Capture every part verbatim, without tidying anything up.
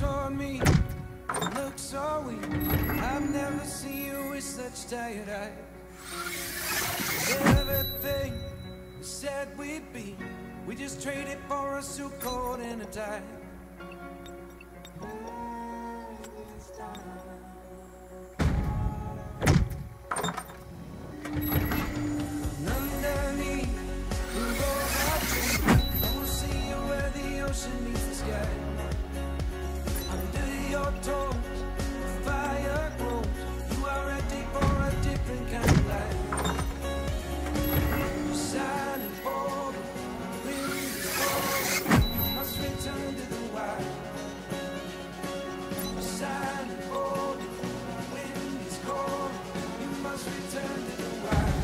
toward me, you look so weak. I've never seen you with such tired eyes. Everything we said we'd be, we just traded for a suit coat and a tie. And underneath the road of trees, I will see you where the ocean meets the sky. Under your toes, the fire grows. You are ready for a different kind of life. Silent for the wind is cold. You must return to the wild. Silent for the wind is cold. You must return to the wild.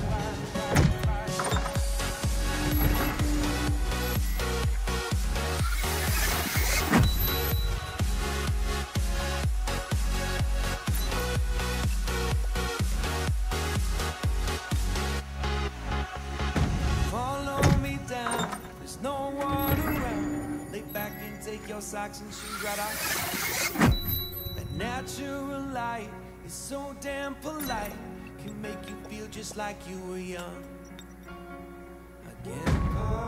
No one around. Lay back and take your socks and shoes right off. That natural light is so damn polite, can make you feel just like you were young again.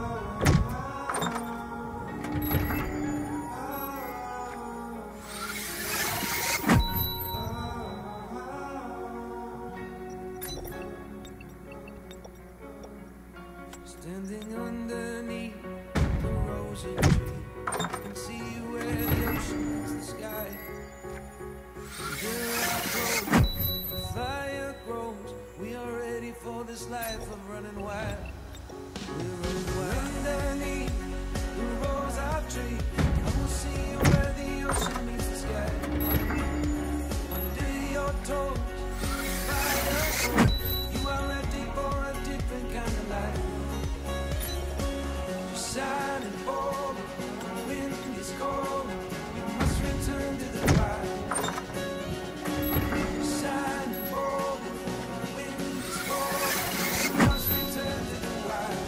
Standing underneath the rosy tree, I can see where the ocean meets the sky. And here I go, the fire grows. We are ready for this life of running wild. We're running wild. Underneath the rosy tree, I will see where the ocean meets the sky. Under your toes, the fire grows. You are ready for a different kind of life. Silent for the wind is cold. You must return to the wild. Silent for the wind is cold. You must return to the wild.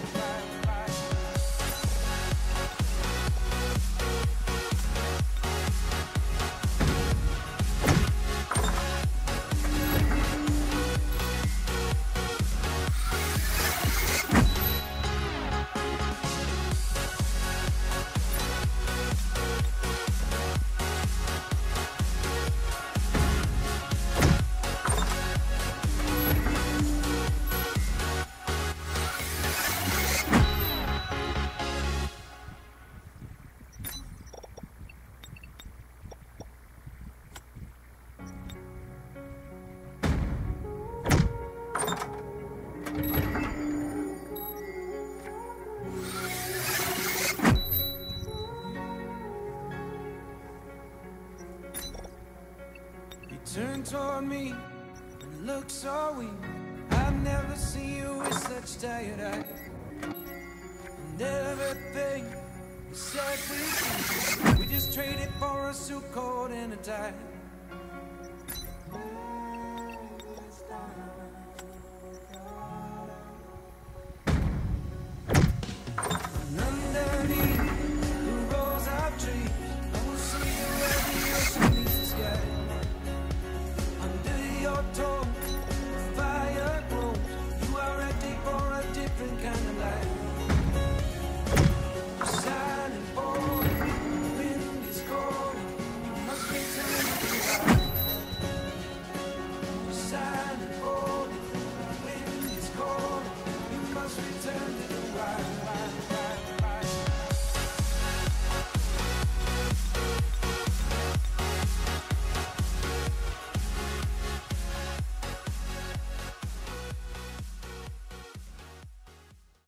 Turn toward me and look so weak. I've never seen you with such tired eyes. And everything we said we'd do, we just traded for a suit coat and a tie.